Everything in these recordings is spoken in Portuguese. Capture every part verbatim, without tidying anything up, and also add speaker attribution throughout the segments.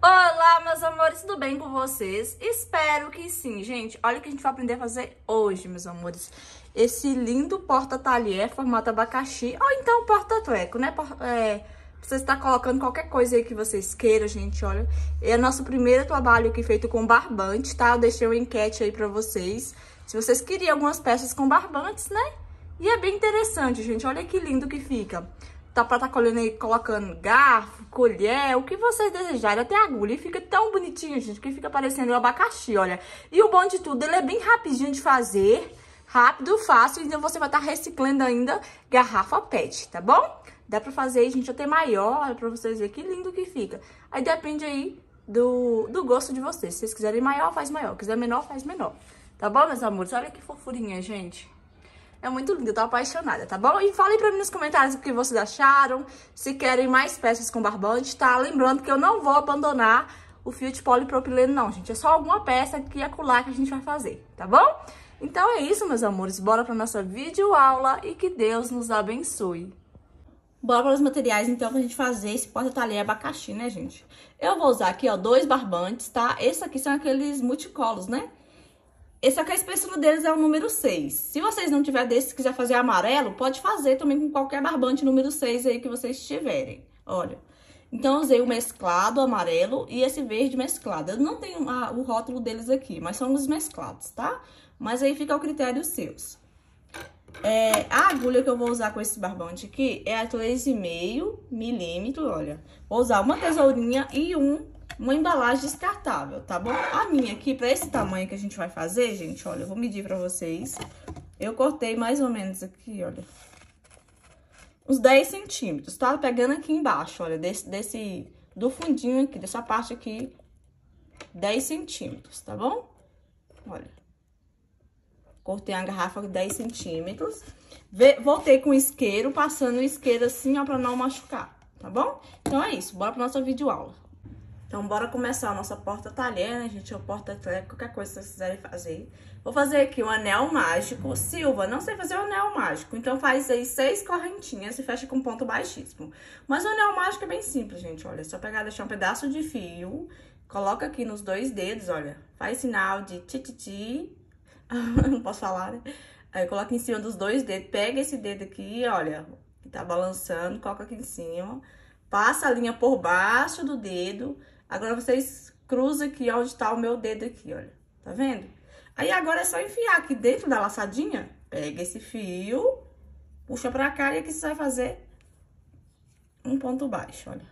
Speaker 1: Olá, meus amores, tudo bem com vocês? Espero que sim, gente. Olha o que a gente vai aprender a fazer hoje, meus amores. Esse lindo porta-talher, formato abacaxi, ou então porta-treco, né? É, você está colocando qualquer coisa aí que vocês queiram, gente, olha. É o nosso primeiro trabalho aqui feito com barbante, tá? Eu deixei uma enquete aí pra vocês. Se vocês queriam algumas peças com barbantes, né? E é bem interessante, gente. Olha que lindo que fica. Tá pra tá colhendo aí, colocando garfo, colher, o que vocês desejarem, até agulha. E fica tão bonitinho, gente, que fica parecendo um abacaxi, olha. E o bom de tudo, ele é bem rapidinho de fazer, rápido, fácil. Então você vai estar tá reciclando ainda garrafa pet, tá bom? Dá pra fazer aí, gente, até maior, olha pra vocês verem que lindo que fica. Aí depende aí do, do gosto de vocês. Se vocês quiserem maior, faz maior. Se quiser menor, faz menor. Tá bom, meus amores? Olha que fofurinha, gente. É muito lindo, eu tô apaixonada, tá bom? E falem pra mim nos comentários o que vocês acharam, se querem mais peças com barbante, tá? Lembrando que eu não vou abandonar o fio de polipropileno não, gente. É só alguma peça aqui e acolá que a gente vai fazer, tá bom? Então é isso, meus amores. Bora pra nossa videoaula e que Deus nos abençoe. Bora para os materiais, então, pra gente fazer esse porta-talher abacaxi, né, gente? Eu vou usar aqui, ó, dois barbantes, tá? Esses aqui são aqueles multicolos, né? Esse aqui, a espessura deles é o número seis. Se vocês não tiverem desse, se quiser fazer amarelo, pode fazer também com qualquer barbante número seis aí que vocês tiverem. Olha. Então, eu usei o mesclado amarelo e esse verde mesclado. Eu não tenho a, o rótulo deles aqui, mas são os mesclados, tá? Mas aí fica ao critério seus. É, a agulha que eu vou usar com esse barbante aqui é a três vírgula cinco milímetros, olha. Vou usar uma tesourinha e um... uma embalagem descartável, tá bom? A minha aqui, pra esse tamanho que a gente vai fazer, gente, olha, eu vou medir pra vocês. Eu cortei mais ou menos aqui, olha, uns dez centímetros, tá? Pegando aqui embaixo, olha, desse, desse, do fundinho aqui, dessa parte aqui, dez centímetros, tá bom? Olha. Cortei a garrafa com dez centímetros. Voltei com o isqueiro, passando o isqueiro assim, ó, pra não machucar, tá bom? Então, é isso, bora pra nossa videoaula. Então, bora começar a nossa porta-talher, né, gente? Ou porta-treco, qualquer coisa que vocês quiserem fazer. Vou fazer aqui um anel mágico. Silva, não sei fazer o anel mágico. Então, faz aí seis correntinhas e fecha com ponto baixíssimo. Mas o anel mágico é bem simples, gente. Olha, é só pegar, deixar um pedaço de fio. Coloca aqui nos dois dedos, olha. Faz sinal de ti-ti-ti. Não posso falar, né? Aí, coloca em cima dos dois dedos. Pega esse dedo aqui, olha, que tá balançando. Coloca aqui em cima. Passa a linha por baixo do dedo. Agora, vocês cruzam aqui onde tá o meu dedo aqui, olha. Tá vendo? Aí, agora é só enfiar aqui dentro da laçadinha. Pega esse fio, puxa pra cá e aqui você vai fazer um ponto baixo, olha.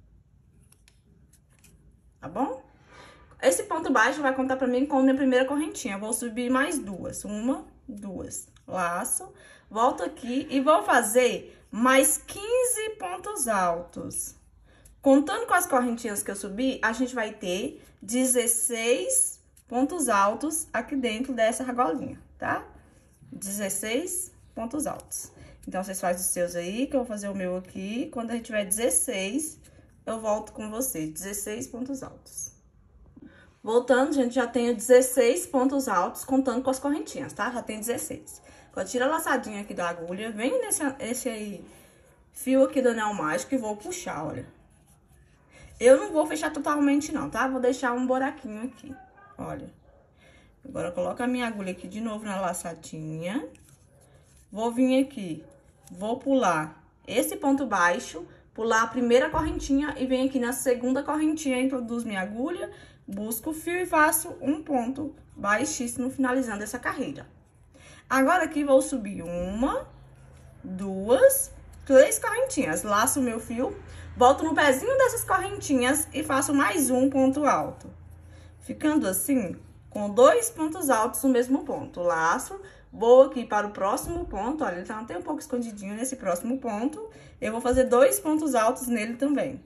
Speaker 1: Tá bom? Esse ponto baixo vai contar pra mim com a minha primeira correntinha. Eu vou subir mais duas. Uma, duas. Laço. Volto aqui e vou fazer mais quinze pontos altos. Contando com as correntinhas que eu subi, a gente vai ter dezesseis pontos altos aqui dentro dessa argolinha, tá? dezesseis pontos altos. Então, vocês fazem os seus aí, que eu vou fazer o meu aqui. Quando a gente tiver dezesseis, eu volto com vocês. dezesseis pontos altos. Voltando, gente, já tenho dezesseis pontos altos, contando com as correntinhas, tá? Já tem dezesseis. Agora, tira a laçadinha aqui da agulha, vem nesse esse aí, fio aqui do anel mágico e vou puxar, olha. Eu não vou fechar totalmente não, tá? Vou deixar um buraquinho aqui, olha. Agora, coloco a minha agulha aqui de novo na laçadinha. Vou vir aqui, vou pular esse ponto baixo, pular a primeira correntinha e venho aqui na segunda correntinha, introduzo minha agulha, busco o fio e faço um ponto baixíssimo, finalizando essa carreira. Agora, aqui, vou subir uma, duas, três correntinhas. Laço o meu fio, volto no pezinho dessas correntinhas e faço mais um ponto alto. Ficando assim, com dois pontos altos no mesmo ponto. Laço, vou aqui para o próximo ponto, olha, ele tá até um pouco escondidinho nesse próximo ponto. Eu vou fazer dois pontos altos nele também.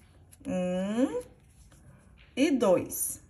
Speaker 1: Um e dois.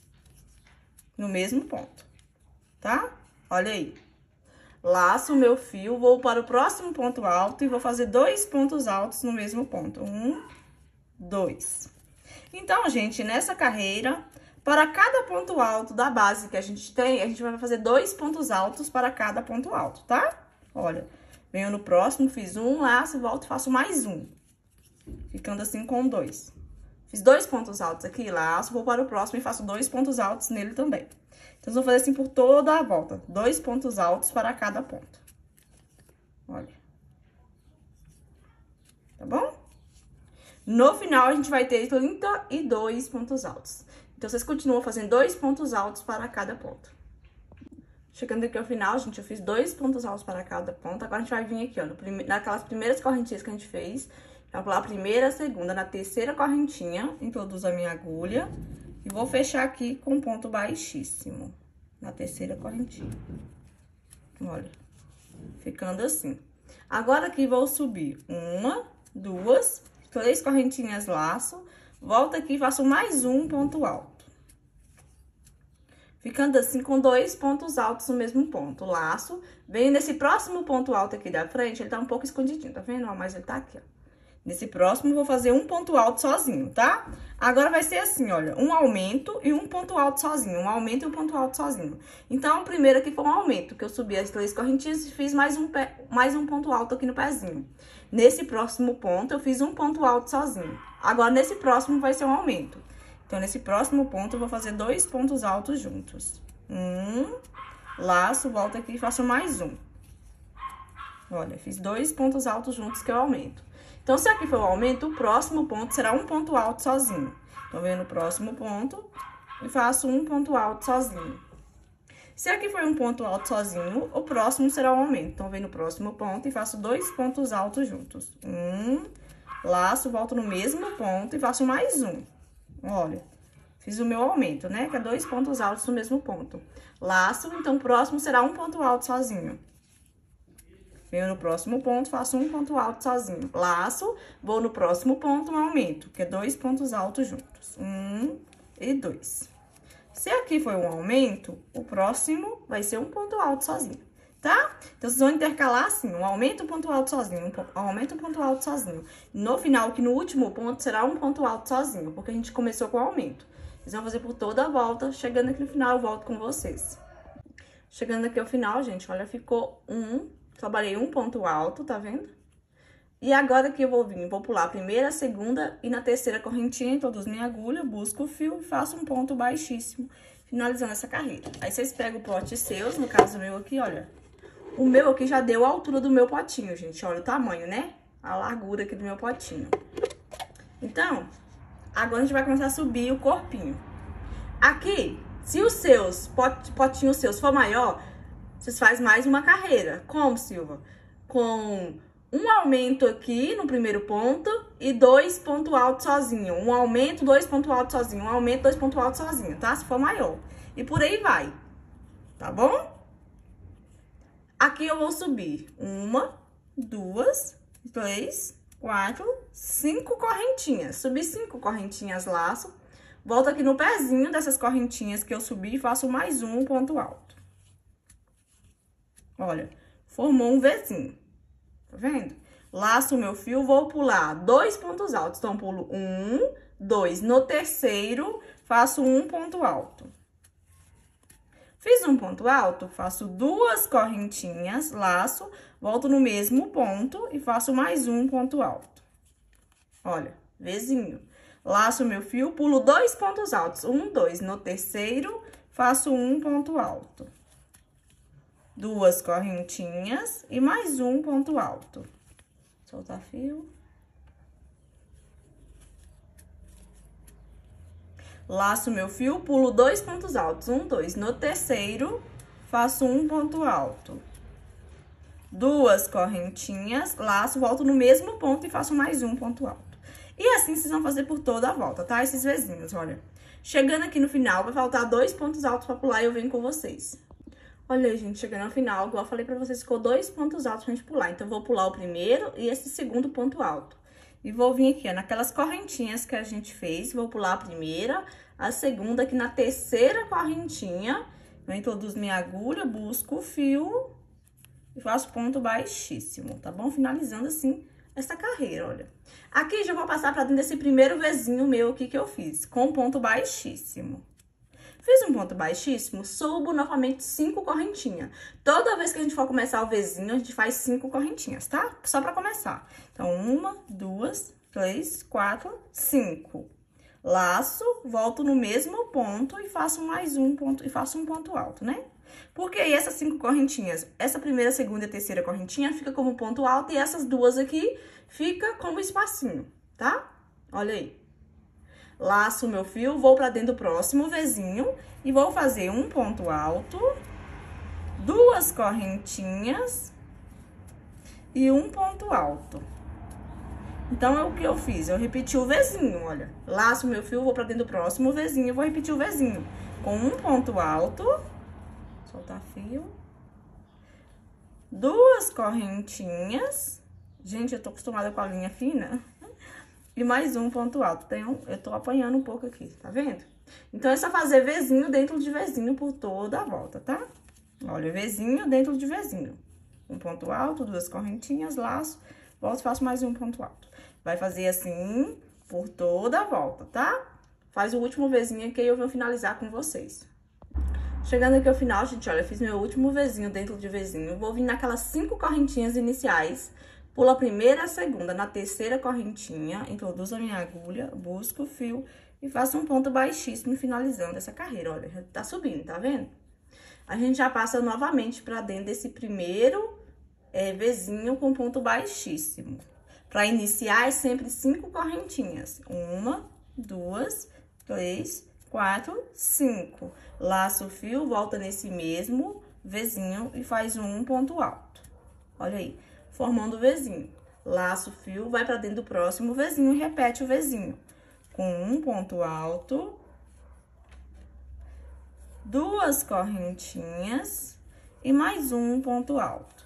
Speaker 1: No mesmo ponto, tá? Olha aí. Laço o meu fio, vou para o próximo ponto alto e vou fazer dois pontos altos no mesmo ponto. Um, dois. Então, gente, nessa carreira, para cada ponto alto da base que a gente tem, a gente vai fazer dois pontos altos para cada ponto alto, tá? Olha, venho no próximo, fiz um, laço, volto e faço mais um. Ficando assim com dois. Fiz dois pontos altos aqui, laço, vou para o próximo e faço dois pontos altos nele também. Então, vou fazer assim por toda a volta. Dois pontos altos para cada ponto. Olha. Tá bom? No final, a gente vai ter trinta e dois pontos altos. Então, vocês continuam fazendo dois pontos altos para cada ponto. Chegando aqui ao final, gente, eu fiz dois pontos altos para cada ponto. Agora, a gente vai vir aqui, ó, no prime... naquelas primeiras correntinhas que a gente fez. Vou pular a primeira, a segunda, na terceira correntinha, introduzo a minha agulha. E vou fechar aqui com um ponto baixíssimo. Na terceira correntinha. Olha, ficando assim. Agora, aqui, vou subir uma, duas, três correntinhas laço. Volto aqui e faço mais um ponto alto. Ficando assim com dois pontos altos no mesmo ponto. Laço, venho nesse próximo ponto alto aqui da frente, ele tá um pouco escondidinho, tá vendo? Ó, mas ele tá aqui, ó. Nesse próximo, vou fazer um ponto alto sozinho, tá? Agora, vai ser assim, olha, um aumento e um ponto alto sozinho. Um aumento e um ponto alto sozinho. Então, o primeiro aqui foi um aumento, que eu subi as três correntinhas e fiz mais um, pé, mais um ponto alto aqui no pezinho. Nesse próximo ponto, eu fiz um ponto alto sozinho. Agora, nesse próximo, vai ser um aumento. Então, nesse próximo ponto, eu vou fazer dois pontos altos juntos. Um, laço, volto aqui e faço mais um. Olha, fiz dois pontos altos juntos, que é o aumento. Então, se aqui for o aumento, o próximo ponto será um ponto alto sozinho. Então, venho no próximo ponto e faço um ponto alto sozinho. Se aqui for um ponto alto sozinho, o próximo será o aumento. Então, venho no próximo ponto e faço dois pontos altos juntos. Um, laço, volto no mesmo ponto e faço mais um. Olha, fiz o meu aumento, né? Que é dois pontos altos no mesmo ponto. Laço, então, o próximo será um ponto alto sozinho. Venho no próximo ponto, faço um ponto alto sozinho. Laço, vou no próximo ponto, um aumento, que é dois pontos altos juntos. Um e dois. Se aqui foi um aumento, o próximo vai ser um ponto alto sozinho, tá? Então, vocês vão intercalar assim, um aumento, um ponto alto sozinho, um aumento, um ponto alto sozinho. No final, que no último ponto, será um ponto alto sozinho, porque a gente começou com o aumento. Vocês vão fazer por toda a volta, chegando aqui no final, eu volto com vocês. Chegando aqui ao final, gente, olha, ficou um... Trabalhei um ponto alto, tá vendo? E agora que eu vou vir, vou pular a primeira, a segunda e na terceira correntinha, introduzo minha agulha, busco o fio e faço um ponto baixíssimo, finalizando essa carreira. Aí, vocês pegam o pote seus, no caso meu aqui, olha. O meu aqui já deu a altura do meu potinho, gente, olha o tamanho, né? A largura aqui do meu potinho. Então, agora a gente vai começar a subir o corpinho. Aqui, se os seus, pot, potinhos seus for maior... Vocês fazem mais uma carreira. Como, Silva? Com um aumento aqui no primeiro ponto e dois pontos altos sozinho. Um aumento, dois pontos altos sozinho. Um aumento, dois pontos altos sozinho, tá? Se for maior. E por aí vai. Tá bom? Aqui eu vou subir uma, duas, três, quatro, cinco correntinhas. Subi cinco correntinhas laço. Volto aqui no pezinho dessas correntinhas que eu subi e faço mais um ponto alto. Olha, formou um Vzinho, tá vendo? Laço o meu fio, vou pular dois pontos altos. Então, pulo um, dois. No terceiro, faço um ponto alto. Fiz um ponto alto, faço duas correntinhas, laço, volto no mesmo ponto e faço mais um ponto alto. Olha, Vzinho. Laço o meu fio, pulo dois pontos altos. Um, dois. No terceiro, faço um ponto alto. Duas correntinhas e mais um ponto alto. Soltar fio. Laço meu fio, pulo dois pontos altos. Um, dois. No terceiro, faço um ponto alto. Duas correntinhas, laço, volto no mesmo ponto e faço mais um ponto alto. E assim vocês vão fazer por toda a volta, tá? Esses Vzinhos, olha. Chegando aqui no final, vai faltar dois pontos altos pra pular e eu venho com vocês. Olha aí, gente, chegando ao final, igual eu falei pra vocês, ficou dois pontos altos pra gente pular. Então, eu vou pular o primeiro e esse segundo ponto alto. E vou vir aqui, ó, naquelas correntinhas que a gente fez, vou pular a primeira, a segunda, aqui na terceira correntinha. Eu introduzo minha agulha, busco o fio e faço ponto baixíssimo, tá bom? Finalizando assim essa carreira, olha. Aqui já vou passar pra dentro desse primeiro Vzinho meu aqui que eu fiz, com ponto baixíssimo. Fiz um ponto baixíssimo, subo novamente cinco correntinhas. Toda vez que a gente for começar o Vzinho, a gente faz cinco correntinhas, tá? Só pra começar. Então, uma, duas, três, quatro, cinco. laço, volto no mesmo ponto e faço mais um ponto, e faço um ponto alto, né? Porque aí essas cinco correntinhas, essa primeira, segunda e terceira correntinha fica como ponto alto e essas duas aqui fica como espacinho, tá? Olha aí. Laço o meu fio, vou pra dentro do próximo Vzinho e vou fazer um ponto alto, duas correntinhas e um ponto alto. Então, é o que eu fiz? Eu repeti o Vzinho, olha. Laço o meu fio, vou pra dentro do próximo Vzinho e vou repetir o Vzinho. Com um ponto alto, soltar fio. Duas correntinhas. Gente, eu tô acostumada com a linha fina. E mais um ponto alto. Tenho, eu tô apanhando um pouco aqui, tá vendo? Então, é só fazer Vzinho dentro de Vzinho por toda a volta, tá? Olha, Vzinho dentro de Vzinho. Um ponto alto, duas correntinhas, laço. Volto e faço mais um ponto alto. Vai fazer assim por toda a volta, tá? Faz o último Vzinho aqui e eu vou finalizar com vocês. Chegando aqui ao final, gente, olha, eu fiz meu último Vzinho dentro de Vzinho. Vou vir naquelas cinco correntinhas iniciais. Pulo a primeira e a segunda. Na terceira correntinha, introduzo a minha agulha, busco o fio e faço um ponto baixíssimo finalizando essa carreira. Olha, já tá subindo, tá vendo? A gente já passa novamente pra dentro desse primeiro é, Vzinho com ponto baixíssimo. Para iniciar, é sempre cinco correntinhas. Uma, duas, três, quatro, cinco. Laço o fio, volta nesse mesmo Vzinho e faz um ponto alto. Olha aí, formando o Vzinho. Laço o fio, vai para dentro do próximo Vzinho e repete o Vzinho. Com um ponto alto. Duas correntinhas e mais um ponto alto.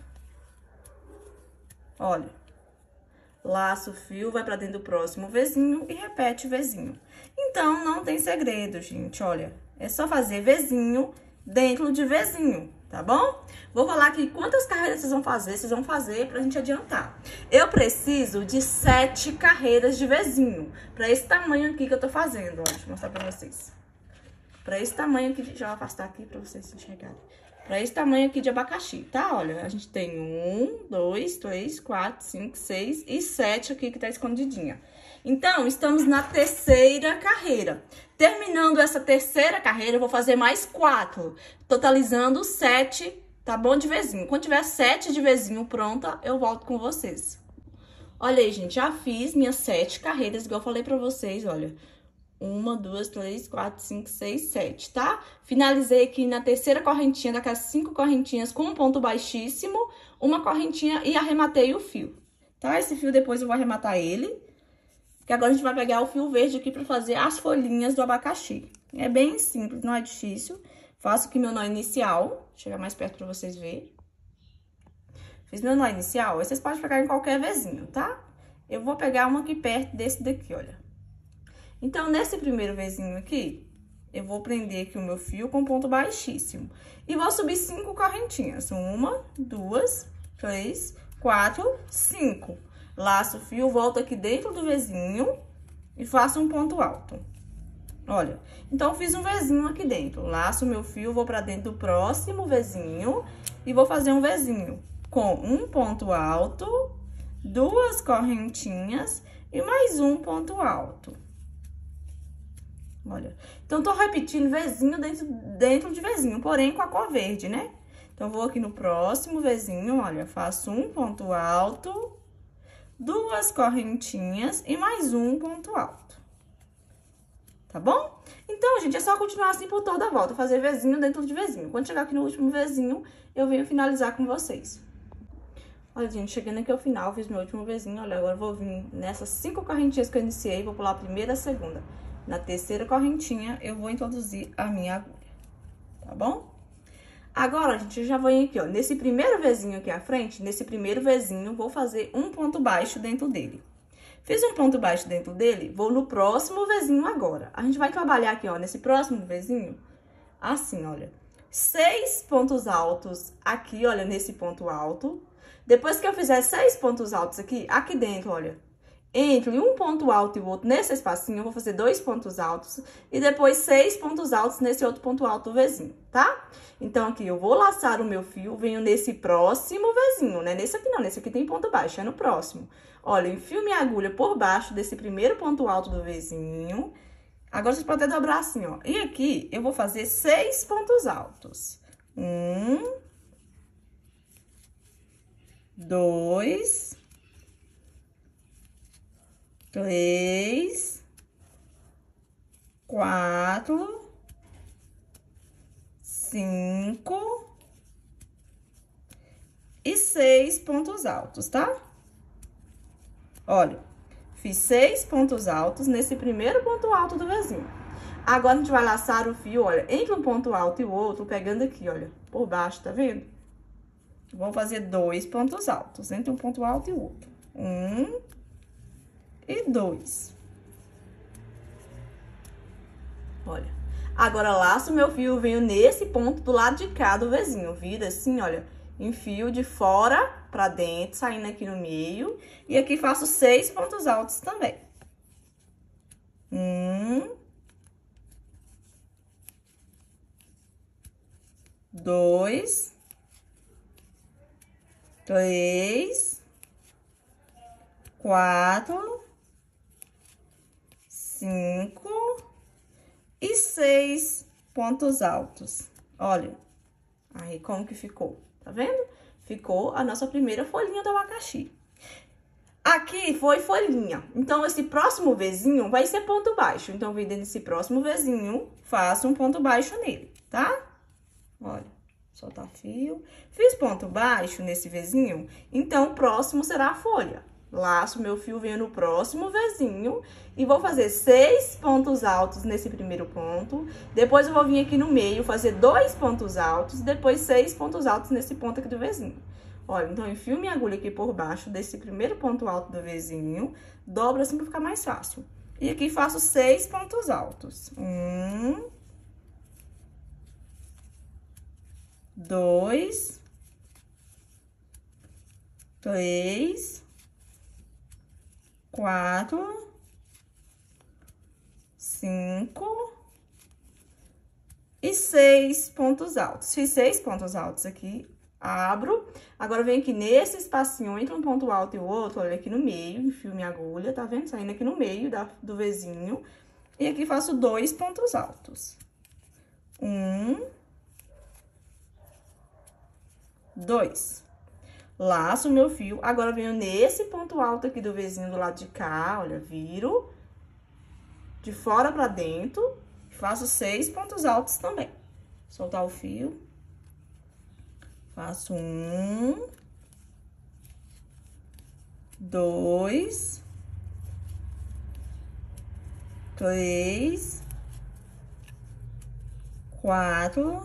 Speaker 1: Olha. Laço o fio, vai pra dentro do próximo Vzinho e repete o Vzinho. Então, não tem segredo, gente, olha. É só fazer Vzinho dentro de Vzinho, tá bom? Vou falar aqui quantas carreiras vocês vão fazer, vocês vão fazer pra gente adiantar. Eu preciso de sete carreiras de Vzinho, pra esse tamanho aqui que eu tô fazendo, ó. Deixa eu mostrar pra vocês. Pra esse tamanho aqui, deixa eu afastar aqui pra vocês enxergarem. Pra esse tamanho aqui de abacaxi, tá? Olha, a gente tem um, dois, três, quatro, cinco, seis e sete aqui que tá escondidinha. Então, estamos na terceira carreira. Terminando essa terceira carreira, eu vou fazer mais quatro, totalizando sete, tá bom, de Vzinho. Quando tiver sete de Vzinho pronta, eu volto com vocês. Olha aí, gente, já fiz minhas sete carreiras, igual eu falei pra vocês, olha. Uma, duas, três, quatro, cinco, seis, sete, tá? Finalizei aqui na terceira correntinha, daquelas cinco correntinhas com um ponto baixíssimo, uma correntinha e arrematei o fio, tá? Esse fio depois eu vou arrematar ele, porque agora a gente vai pegar o fio verde aqui pra fazer as folhinhas do abacaxi. É bem simples, não é difícil. Faço aqui meu nó inicial, vou chegar mais perto pra vocês verem. Fiz meu nó inicial, aí vocês podem pegar em qualquer Vzinho, tá? Eu vou pegar um aqui perto desse daqui, olha. Então, nesse primeiro Vzinho aqui, eu vou prender aqui o meu fio com ponto baixíssimo. E vou subir cinco correntinhas. Uma, duas, três, quatro, cinco. Laço o fio, volto aqui dentro do Vzinho e faço um ponto alto. Olha, então, fiz um Vzinho aqui dentro. Laço o meu fio, vou pra dentro do próximo Vzinho e vou fazer um Vzinho com um ponto alto, duas correntinhas e mais um ponto alto. Olha, então, tô repetindo Vzinho dentro, dentro de Vzinho, porém com a cor verde, né? Então, vou aqui no próximo Vzinho, olha, faço um ponto alto, duas correntinhas e mais um ponto alto. Tá bom? Então, gente, é só continuar assim por toda a volta, fazer Vzinho dentro de Vzinho. Quando chegar aqui no último Vzinho, eu venho finalizar com vocês. Olha, gente, chegando aqui ao final, fiz meu último Vzinho, olha, agora eu vou vir nessas cinco correntinhas que eu iniciei, vou pular a primeira e a segunda. Na terceira correntinha, eu vou introduzir a minha agulha, tá bom? Agora, gente, eu já vou aqui, ó, nesse primeiro Vzinho aqui à frente, nesse primeiro Vzinho, vou fazer um ponto baixo dentro dele. Fiz um ponto baixo dentro dele, vou no próximo Vzinho agora. A gente vai trabalhar aqui, ó, nesse próximo Vzinho, assim, olha, seis pontos altos aqui, olha, nesse ponto alto. Depois que eu fizer seis pontos altos aqui, aqui dentro, olha, entre um ponto alto e o outro, nesse espacinho, eu vou fazer dois pontos altos e depois seis pontos altos nesse outro ponto alto do Vzinho, tá? Então, aqui, eu vou laçar o meu fio, venho nesse próximo Vzinho, né? Nesse aqui não, nesse aqui tem ponto baixo, é no próximo. Olha, enfio minha agulha por baixo desse primeiro ponto alto do Vzinho Agora, você pode até dobrar assim, ó. E aqui, eu vou fazer seis pontos altos. Um, dois, três, quatro, cinco e seis pontos altos, tá? Olha, fiz seis pontos altos nesse primeiro ponto alto do Vzinho. Agora, a gente vai laçar o fio, olha, entre um ponto alto e o outro, pegando aqui, olha, por baixo, tá vendo? Vou fazer dois pontos altos, entre um ponto alto e o outro. Um e dois. Olha. Agora, laço meu fio, venho nesse ponto do lado de cá do Vzinho. Vira assim, olha, enfio de fora pra dentro, saindo aqui no meio. E aqui faço seis pontos altos também. Um. Dois. Três. Quatro. Cinco. E seis pontos altos. Olha, aí como que ficou, tá vendo? Ficou a nossa primeira folhinha do abacaxi. Aqui foi folhinha, então esse próximo Vzinho vai ser ponto baixo. Então, vem dentro desse próximo Vzinho, faço um ponto baixo nele, tá? Olha, soltar fio. Fiz ponto baixo nesse Vzinho, então o próximo será a folha. Laço meu fio, venho no próximo Vzinho e vou fazer seis pontos altos nesse primeiro ponto. Depois, eu vou vir aqui no meio, fazer dois pontos altos, depois seis pontos altos nesse ponto aqui do Vzinho. Olha, então, enfio minha agulha aqui por baixo desse primeiro ponto alto do Vzinho, dobro assim pra ficar mais fácil. E aqui faço seis pontos altos. Um, dois, três, quatro, cinco e seis pontos altos. Fiz seis pontos altos aqui, abro. Agora, venho aqui nesse espacinho entre um ponto alto e o outro, olha aqui no meio, enfio minha agulha, tá vendo? Saindo aqui no meio da, do Vzinho. E aqui faço dois pontos altos. Um, dois. Laço o meu fio, agora venho nesse ponto alto aqui do Vzinho do lado de cá, olha, viro de fora pra dentro, faço seis pontos altos também. Soltar o fio, faço um, dois, três, quatro,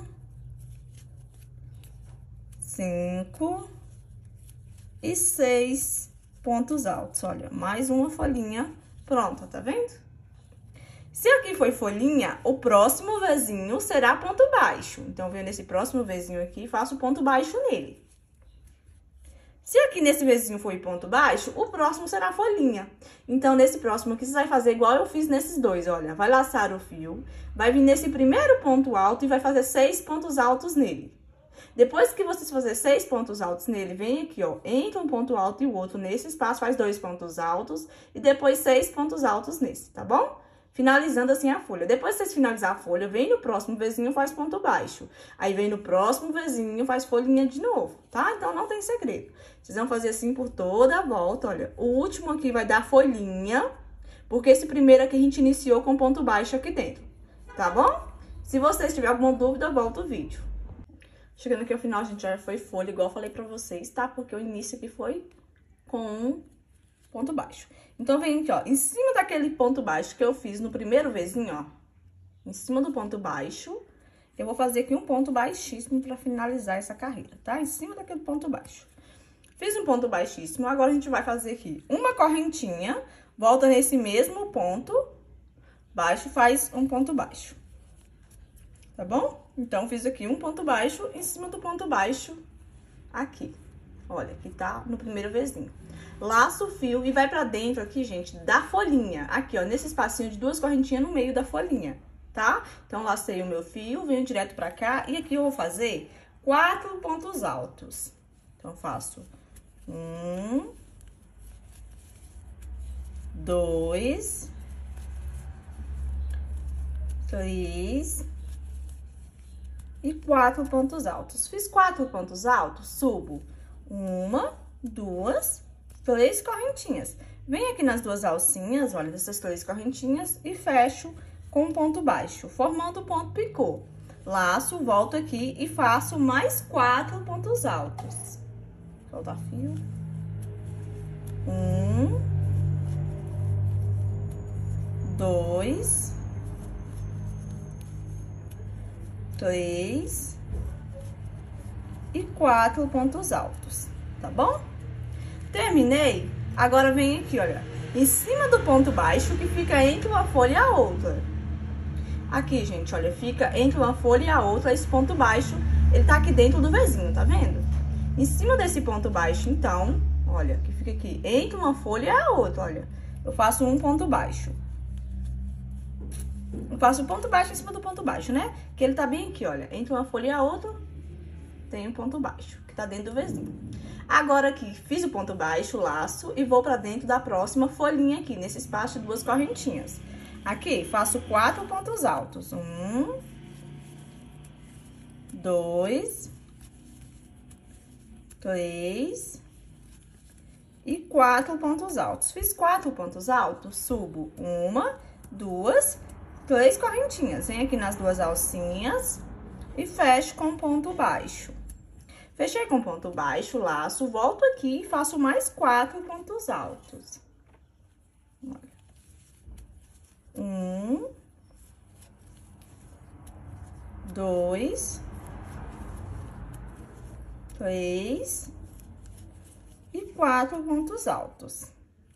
Speaker 1: cinco e seis pontos altos. Olha, mais uma folhinha pronta, tá vendo? Se aqui foi folhinha, o próximo Vzinho será ponto baixo. Então, venho nesse próximo Vzinho aqui e faço ponto baixo nele. Se aqui nesse Vzinho foi ponto baixo, o próximo será folhinha. Então, nesse próximo aqui, você vai fazer igual eu fiz nesses dois, olha. Vai laçar o fio, vai vir nesse primeiro ponto alto e vai fazer seis pontos altos nele. Depois que vocês fazerem seis pontos altos nele, vem aqui, ó, entre um ponto alto e o outro nesse espaço, faz dois pontos altos e depois seis pontos altos nesse, tá bom? Finalizando assim a folha. Depois que vocês finalizar a folha, vem no próximo Vzinho, faz ponto baixo. Aí, vem no próximo Vzinho, faz folhinha de novo, tá? Então, não tem segredo. Vocês vão fazer assim por toda a volta, olha. O último aqui vai dar folhinha, porque esse primeiro aqui a gente iniciou com ponto baixo aqui dentro, tá bom? Se vocês tiverem alguma dúvida, volta o vídeo. Chegando aqui ao final, gente, já foi folha, igual eu falei pra vocês, tá? Porque o início aqui foi com um ponto baixo. Então, vem aqui, ó, em cima daquele ponto baixo que eu fiz no primeiro Vzinho, ó, em cima do ponto baixo, eu vou fazer aqui um ponto baixíssimo pra finalizar essa carreira, tá? Em cima daquele ponto baixo. Fiz um ponto baixíssimo, agora a gente vai fazer aqui uma correntinha, volta nesse mesmo ponto baixo, faz um ponto baixo. Tá bom? Então, fiz aqui um ponto baixo em cima do ponto baixo aqui. Olha, aqui tá no primeiro Vzinho. Laço o fio e vai pra dentro aqui, gente, da folhinha. Aqui, ó, nesse espacinho de duas correntinhas no meio da folhinha, tá? Então, lacei o meu fio, venho direto pra cá e aqui eu vou fazer quatro pontos altos. Então, faço um, dois, três e quatro pontos altos. Fiz quatro pontos altos, subo uma, duas, três correntinhas. Venho aqui nas duas alcinhas, olha, dessas três correntinhas e fecho com um ponto baixo, formando o ponto picô. Laço, volto aqui e faço mais quatro pontos altos. Solta fio. Um, dois, três e quatro pontos altos, tá bom? Terminei. Agora vem aqui, olha, em cima do ponto baixo que fica entre uma folha e a outra. Aqui, gente, olha, fica entre uma folha e a outra, esse ponto baixo, ele tá aqui dentro do vizinho, tá vendo? Em cima desse ponto baixo, então, olha, que fica aqui entre uma folha e a outra, olha, eu faço um ponto baixo. Eu faço um ponto baixo em cima do ponto baixo, né? Que ele tá bem aqui, olha, entre uma folha e a outra, tem um ponto baixo, que tá dentro do vizinho. Agora aqui, fiz o ponto baixo, laço, e vou pra dentro da próxima folhinha aqui, nesse espaço de duas correntinhas. Aqui, faço quatro pontos altos. Um, dois, três e quatro pontos altos. Fiz quatro pontos altos, subo uma, duas, três correntinhas. Venho aqui nas duas alcinhas e fecho com ponto baixo. Fechei com ponto baixo, laço, volto aqui e faço mais quatro pontos altos. Olha. Um, dois, três e quatro pontos altos.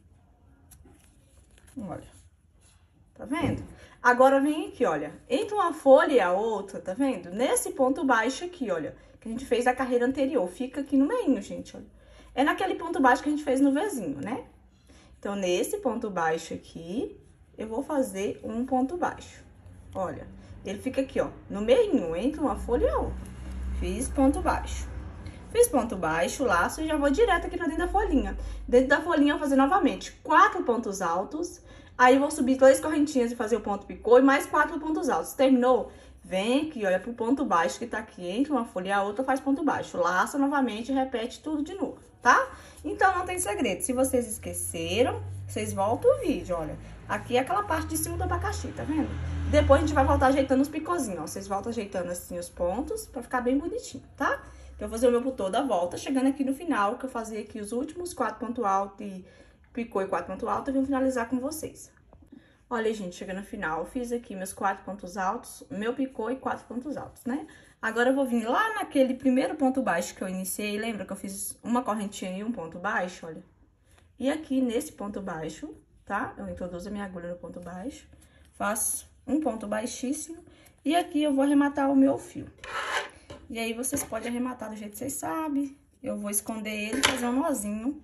Speaker 1: Olha, tá vendo? Agora vem aqui, olha, entre uma folha e a outra, tá vendo? Nesse ponto baixo aqui, olha, que a gente fez a carreira anterior, fica aqui no meio, gente, olha. É naquele ponto baixo que a gente fez no vizinho, né? Então, nesse ponto baixo aqui, eu vou fazer um ponto baixo. Olha, ele fica aqui, ó, no meio, entre uma folha e a outra. Fiz ponto baixo. Fiz ponto baixo, laço e já vou direto aqui pra dentro da folhinha. Dentro da folhinha eu vou fazer novamente quatro pontos altos. Aí, eu vou subir três correntinhas e fazer o ponto picô e mais quatro pontos altos. Terminou? Vem aqui, olha pro ponto baixo que tá aqui entre uma folha e a outra, faz ponto baixo. Laça novamente e repete tudo de novo, tá? Então, não tem segredo. Se vocês esqueceram, vocês voltam o vídeo, olha. Aqui é aquela parte de cima do abacaxi, tá vendo? Depois a gente vai voltar ajeitando os picôzinhos, ó. Vocês voltam ajeitando assim os pontos pra ficar bem bonitinho, tá? Então, eu vou fazer o meu por toda a volta, chegando aqui no final, que eu fazer aqui os últimos quatro pontos altos e picô e quatro pontos altos, eu vim finalizar com vocês. Olha, gente, chegando no final, fiz aqui meus quatro pontos altos, meu picô e quatro pontos altos, né? Agora, eu vou vir lá naquele primeiro ponto baixo que eu iniciei, lembra que eu fiz uma correntinha e um ponto baixo, olha? E aqui, nesse ponto baixo, tá? Eu introduzo a minha agulha no ponto baixo, faço um ponto baixíssimo e aqui eu vou arrematar o meu fio. E aí, vocês podem arrematar do jeito que vocês sabem. Eu vou esconder ele e fazer um nozinho.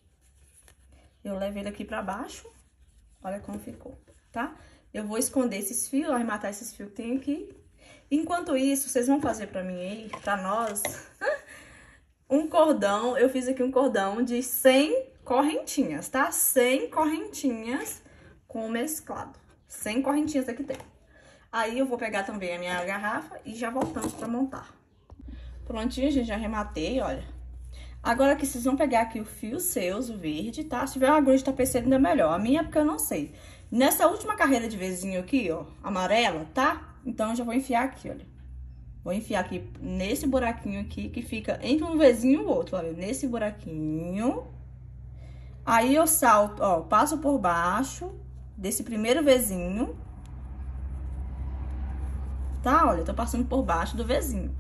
Speaker 1: Eu levo ele aqui pra baixo, olha como ficou. Tá? Eu vou esconder esses fios, arrematar esses fios que tem aqui. Enquanto isso, vocês vão fazer pra mim aí, pra nós, um cordão. Eu fiz aqui um cordão de cem correntinhas, tá? cem correntinhas com mesclado. cem correntinhas aqui tem. Aí, eu vou pegar também a minha garrafa e já voltamos pra montar. Prontinho, gente, já arrematei, olha. Agora aqui, vocês vão pegar aqui o fio seus, o verde, tá? Se tiver uma agulha de tapeceiro, ainda melhor. A minha é porque eu não sei. Nessa última carreira de vizinho aqui, ó, amarela, tá? Então, eu já vou enfiar aqui, olha. Vou enfiar aqui nesse buraquinho aqui, que fica entre um vizinho e o outro, olha. Nesse buraquinho. Aí, eu salto, ó, passo por baixo desse primeiro vizinho. Tá? Olha, eu tô passando por baixo do vizinho.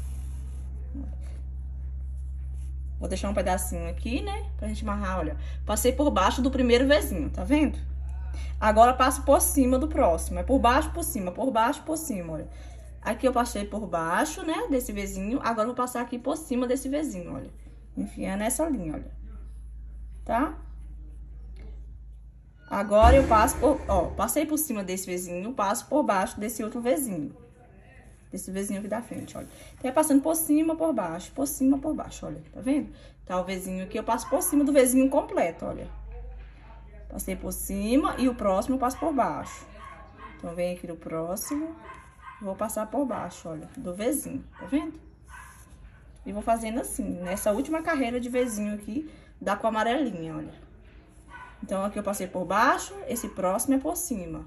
Speaker 1: Vou deixar um pedacinho aqui, né? Pra gente amarrar, olha. Passei por baixo do primeiro vizinho, tá vendo? Agora, passo por cima do próximo. É por baixo, por cima, por baixo, por cima, olha. Aqui eu passei por baixo, né? Desse vizinho. Agora, eu vou passar aqui por cima desse vizinho, olha. Enfiando nessa linha, olha. Tá? Agora, eu passo por... Ó, passei por cima desse vizinho, passo por baixo desse outro vizinho. Desse vizinho aqui da frente, olha. Então, é passando por cima, por baixo, por cima, por baixo, olha. Tá vendo? Tá o vizinho aqui, eu passo por cima do vizinho completo, olha. Passei por cima e o próximo eu passo por baixo. Então, vem aqui no próximo. Vou passar por baixo, olha, do Vzinho, tá vendo? E vou fazendo assim, nessa última carreira de Vzinho aqui, dá com a amarelinha, olha. Então, aqui eu passei por baixo, esse próximo é por cima.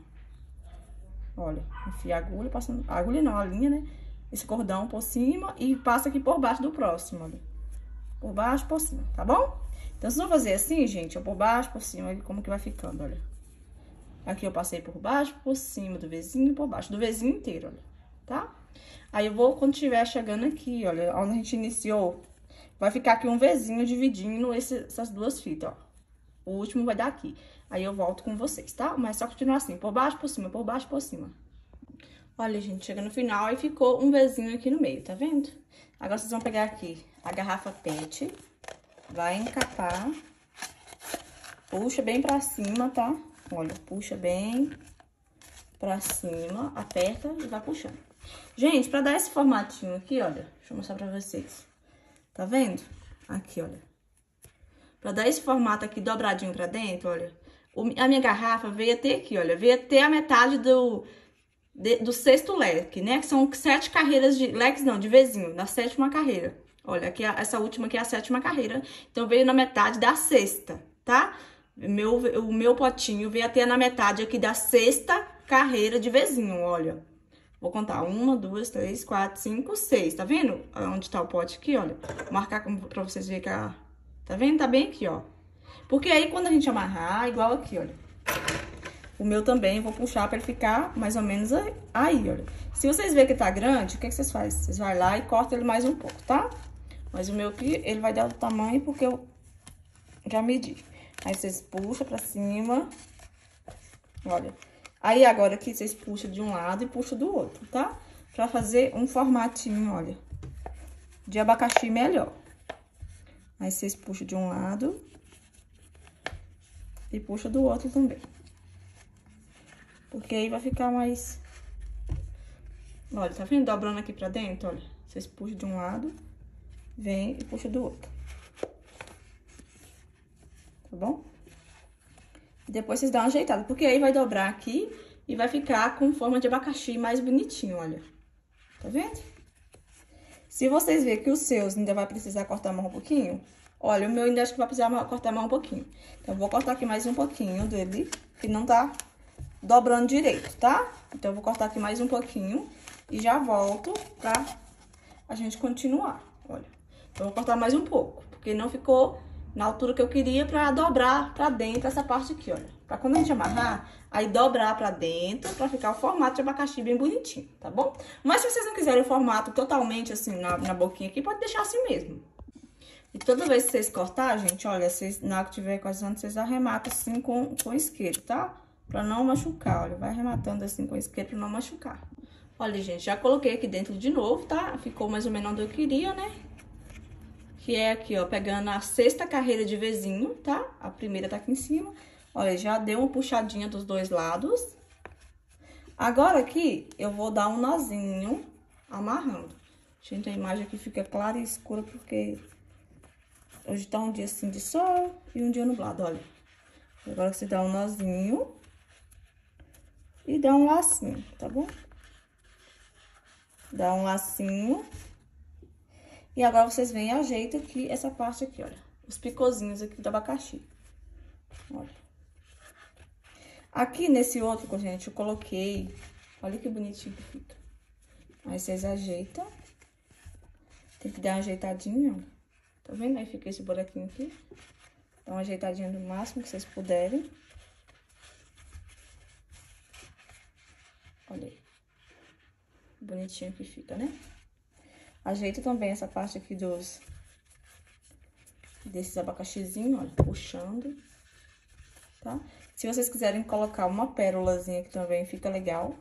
Speaker 1: Olha, enfia a agulha, passando... A agulha não, a linha, né? Esse cordão por cima e passa aqui por baixo do próximo, olha. Por baixo, por cima, tá bom? Então, vocês vão fazer assim, gente, ó, por baixo, por cima, olha como que vai ficando, olha. Aqui eu passei por baixo, por cima do Vzinho, por baixo do Vzinho inteiro, olha, tá? Aí eu vou, quando estiver chegando aqui, olha, onde a gente iniciou, vai ficar aqui um Vzinho dividindo esse, essas duas fitas, ó. O último vai dar aqui. Aí eu volto com vocês, tá? Mas só continuar assim, por baixo, por cima, por baixo, por cima. Olha, gente, chega no final e ficou um Vzinho aqui no meio, tá vendo? Agora vocês vão pegar aqui a garrafa pet, vai encapar, puxa bem pra cima, tá? Olha, puxa bem pra cima, aperta e vai puxando. Gente, pra dar esse formatinho aqui, olha, deixa eu mostrar pra vocês. Tá vendo? Aqui, olha. Pra dar esse formato aqui dobradinho pra dentro, olha, a minha garrafa veio até aqui, olha, veio até a metade do, de, do sexto leque, né? Que são sete carreiras de, leques não, de Vzinho, na sétima carreira. Olha, aqui, essa última aqui é a sétima carreira, então veio na metade da sexta, tá? Meu, o meu potinho veio até na metade aqui da sexta carreira de Vzinho, olha. Vou contar, uma, duas, três, quatro, cinco, seis, tá vendo? Onde tá o pote aqui, olha. Vou marcar pra vocês verem que a... Tá vendo? Tá bem aqui, ó. Porque aí, quando a gente amarrar, igual aqui, olha. O meu também, vou puxar pra ele ficar mais ou menos aí, olha. Se vocês verem que tá grande, o que, que vocês fazem? Vocês vão lá e cortam ele mais um pouco, tá? Mas o meu aqui, ele vai dar o tamanho porque eu já medi. Aí, vocês puxam pra cima. Olha. Aí, agora aqui, vocês puxam de um lado e puxam do outro, tá? Pra fazer um formatinho, olha, de abacaxi melhor. Aí, vocês puxam de um lado e puxam do outro também. Porque aí vai ficar mais... Olha, tá vendo? Dobrando aqui pra dentro, olha. Vocês puxam de um lado, vem e puxam do outro. Tá bom? E depois vocês dão uma ajeitada, porque aí vai dobrar aqui e vai ficar com forma de abacaxi mais bonitinho, olha. Tá vendo? Se vocês verem que os seus ainda vai precisar cortar mais um pouquinho, olha, o meu ainda acho que vai precisar cortar mais um pouquinho. Então, eu vou cortar aqui mais um pouquinho dele, que não tá dobrando direito, tá? Então, eu vou cortar aqui mais um pouquinho e já volto pra a gente continuar, olha. Eu vou cortar mais um pouco, porque não ficou na altura que eu queria pra dobrar pra dentro essa parte aqui, olha. Pra quando a gente amarrar, aí dobrar pra dentro, pra ficar o formato de abacaxi bem bonitinho, tá bom? Mas se vocês não quiserem o formato totalmente assim, na, na boquinha aqui, pode deixar assim mesmo. E toda vez que vocês cortar, gente, olha, vocês, na hora que tiver coisando, vocês arrematam assim com, com isqueiro, tá? Pra não machucar, olha, vai arrematando assim com isqueiro pra não machucar. Olha, gente, já coloquei aqui dentro de novo, tá? Ficou mais ou menos onde eu queria, né? Que é aqui, ó, pegando a sexta carreira de Vzinho, tá? A primeira tá aqui em cima. Olha, já deu uma puxadinha dos dois lados. Agora aqui, eu vou dar um nozinho amarrando. Gente, a imagem aqui fica clara e escura porque hoje tá um dia assim de sol e um dia nublado, olha. Agora você dá um nozinho e dá um lacinho, tá bom? Dá um lacinho. E agora, vocês vêm e ajeitam aqui, essa parte aqui, olha. Os picozinhos aqui do abacaxi. Olha. Aqui, nesse outro, gente, eu coloquei... Olha que bonitinho que fica. Aí, vocês ajeitam. Tem que dar uma ajeitadinha, ó. Tá vendo? Aí, fica esse buraquinho aqui. Dá uma ajeitadinha no máximo que vocês puderem. Olha aí. Bonitinho que fica, né? Ajeita também essa parte aqui dos... Desses abacaxizinhos, olha, puxando, tá? Se vocês quiserem colocar uma pérolazinha aqui também, fica legal.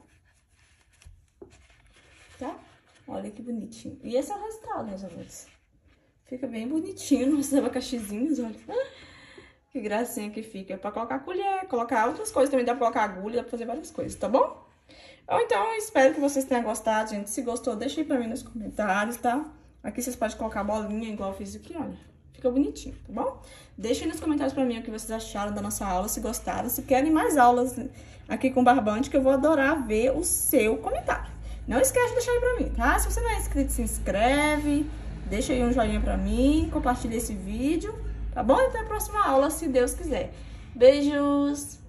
Speaker 1: Tá? Olha que bonitinho. E esse é o resultado, meus amores. Fica bem bonitinho nossos abacaxizinhos, olha. Que gracinha que fica. É pra colocar colher, colocar outras coisas também. Dá pra colocar agulha, dá pra fazer várias coisas, tá bom? Ou então, espero que vocês tenham gostado, gente. Se gostou, deixa aí pra mim nos comentários, tá? Aqui vocês podem colocar bolinha, igual eu fiz aqui, olha. Fica bonitinho, tá bom? Deixem nos comentários pra mim o que vocês acharam da nossa aula, se gostaram. Se querem mais aulas aqui com barbante, que eu vou adorar ver o seu comentário. Não esquece de deixar aí pra mim, tá? Se você não é inscrito, se inscreve, deixa aí um joinha pra mim, compartilha esse vídeo, tá bom? Até a próxima aula, se Deus quiser. Beijos!